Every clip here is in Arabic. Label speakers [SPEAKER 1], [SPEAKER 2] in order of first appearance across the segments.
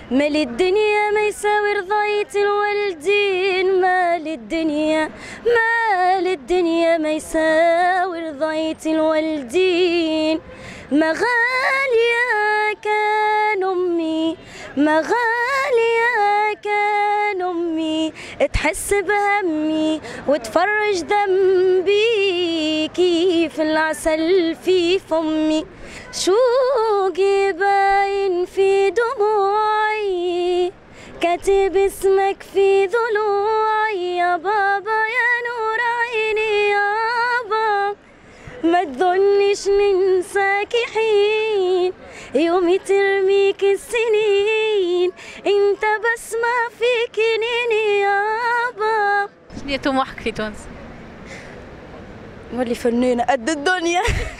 [SPEAKER 1] مال الدنيا ما يساوي رضاية الوالدين، مال الدنيا مال الدنيا ما يساوي رضاية الوالدين. ما غالية كان أمي، ما غالية كان أمي، تحس بهمي وتفرج ذنبي كيف العسل في فمي. شوقي باين في دموعي، كاتب اسمك في ضلوعي يا بابا يا نور عيني يابا. ما تظنش ننساك حين يومي ترميك السنين، انت بس ما فيك نيني يابا.
[SPEAKER 2] شنو طموحك في تونس؟
[SPEAKER 1] نولي فنانة قد الدنيا.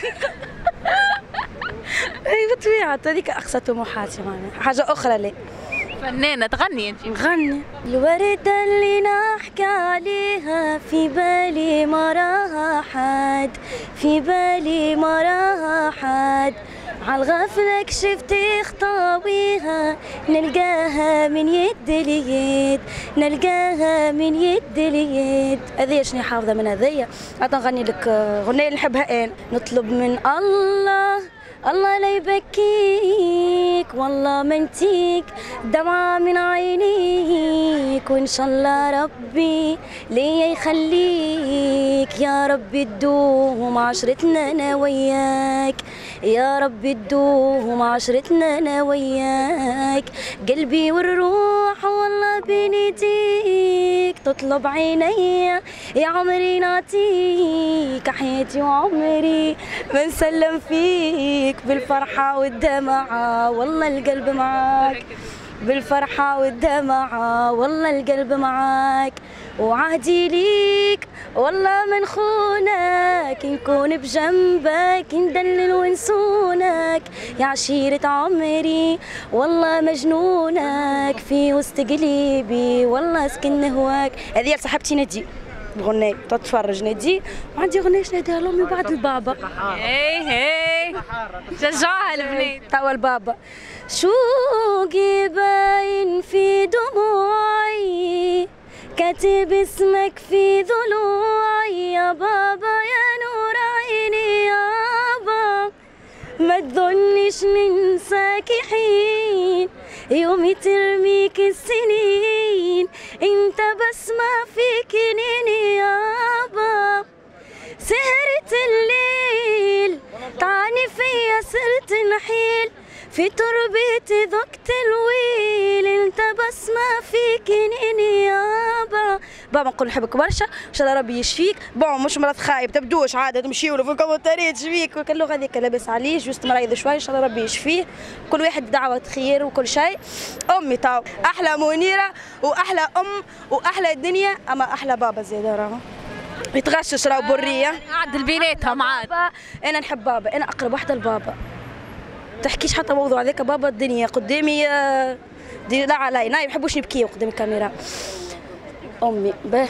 [SPEAKER 1] اي بطبيعة هذيك اقصى طموحاتي، حاجة اخرى لا.
[SPEAKER 2] فنانة تغني انت؟
[SPEAKER 1] نغني. الوردة اللي نحكي عليها في بالي ما راها حد، في بالي ما راها حد، عالغفلة كشفت خطاويها، نلقاها من يد ليد، نلقاها من يد ليد. هذيا شنو حافظة من هذيا؟ نغني لك غنية اللي نحبها. نطلب من الله الله لا يبكيك، والله ما انتيك دمعة من عينيك، وإن شاء الله ربي ليا يخليك، يا ربي تدوم عشرتنا أنا وياك، يا ربي تدوم عشرتنا أنا وياك. قلبي والروح والله بين ايديك، تطلب عيني يا عمري نعطيك، حياتي وعمري ما نسلم فيك، بالفرحة والدمعة والله القلب معاك، بالفرحة والدمعة والله القلب معاك. وعهدي ليك والله ما نخونك، نكون بجنبك ندلل ونسونك، يا عشيرة عمري والله مجنونك، في وسط قلبي والله سكن هواك. هذه صاحبتي ندي الغنية تتفرج ندي، وعندي غنية ناديها لأمي وبعد البابا.
[SPEAKER 2] هي شجعها البنات.
[SPEAKER 1] توا البابا. شوقي باين في دموعي، كاتب اسمك في ضلوعي يا بابا يا نور عيني يابا. ما تظنش ننساك حين يومي ترميك السنين، انت بس ما فيك نيني يابا. سهرة الليل طعني فيا صرت نحيل، في تربيتي ذقت الويل، انت بس ما فيك نيني يابا. بابا نقول نحبك برشا ان شاء الله ربي يشفيك. بون مش مرض خايب تبدوش عاده تمشيوا له في الكومنتاريات تشفيك وكل لغه هذيك لاباس عليه، جوست مريض شوي ان شاء الله ربي يشفيه. كل واحد دعوه خير وكل شيء. امي تاو احلى منيره واحلى ام واحلى الدنيا، اما احلى بابا زيد راهو يتغشش راهو بريه
[SPEAKER 2] عدل بيناتها معاد.
[SPEAKER 1] انا نحب بابا، انا اقرب واحده لبابا، تحكيش حتى موضوع هذاك. بابا الدنيا قدامي دي لا علي، ما يحبوش نبكي قدام الكاميرا. امي به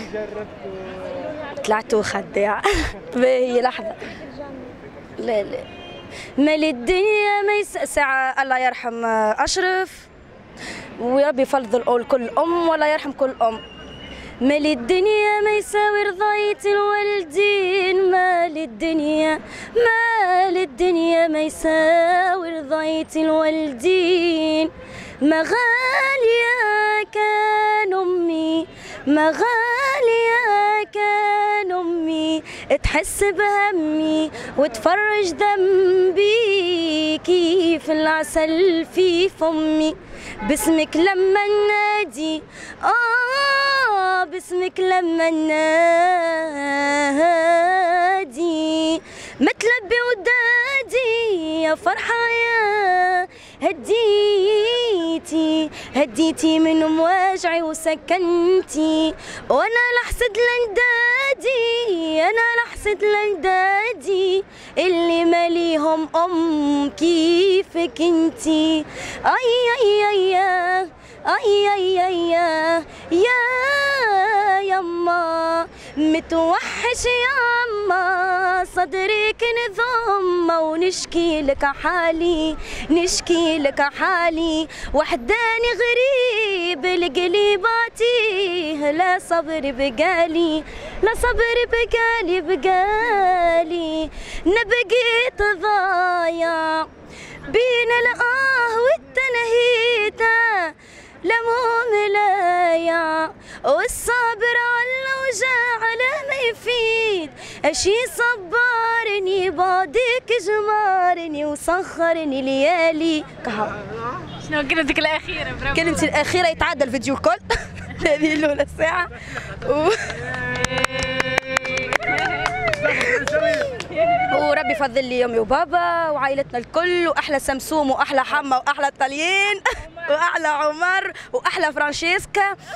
[SPEAKER 1] طلعت وخداع. باهي لحظه. لا لا مال الدنيا ما ساعه الله يرحم اشرف، ويربي يفضل كل ام ولا يرحم كل ام. مال الدنيا ما يساوي رضاية الوالدين، مال الدنيا مال الدنيا ما يساوي رضاية الوالدين. ما غالية كان أمي، ما غالية كان أمي، تحس بهمي وتفرج ذنبي كيف العسل في فمي. باسمك لما نادي باسمك لما نادي، متلبي ودادي يا فرحة يا هديتي من مواجعي وسكنتي. وانا لحسد لندادي، انا لحسد لندادي اللي ماليهم ام كيفك انتي. اي اي اي اي اي اي يا يما متوحش ياما صدرك نضم ونشكي لك حالي نشكي لك حالي وحداني غريب القليباتي لا صبر بقالي لا صبر بقالي نبقيت ضايع بين الآه والتنهيدة لمو ملايع والصابر على الوجع على ما يفيد أشي صبرني بعدك جمارني وسخرني ليالي
[SPEAKER 2] شنو كلمتك الأخيرة؟ برافو.
[SPEAKER 1] كلمتي الأخيرة يتعدى الفيديو كول هذه الأولى ساعة وربي يفضل لي يومي وبابا وعائلتنا الكل واحلى سمسوم واحلى حما واحلى طليين واحلى عمر واحلى فرانشيسكا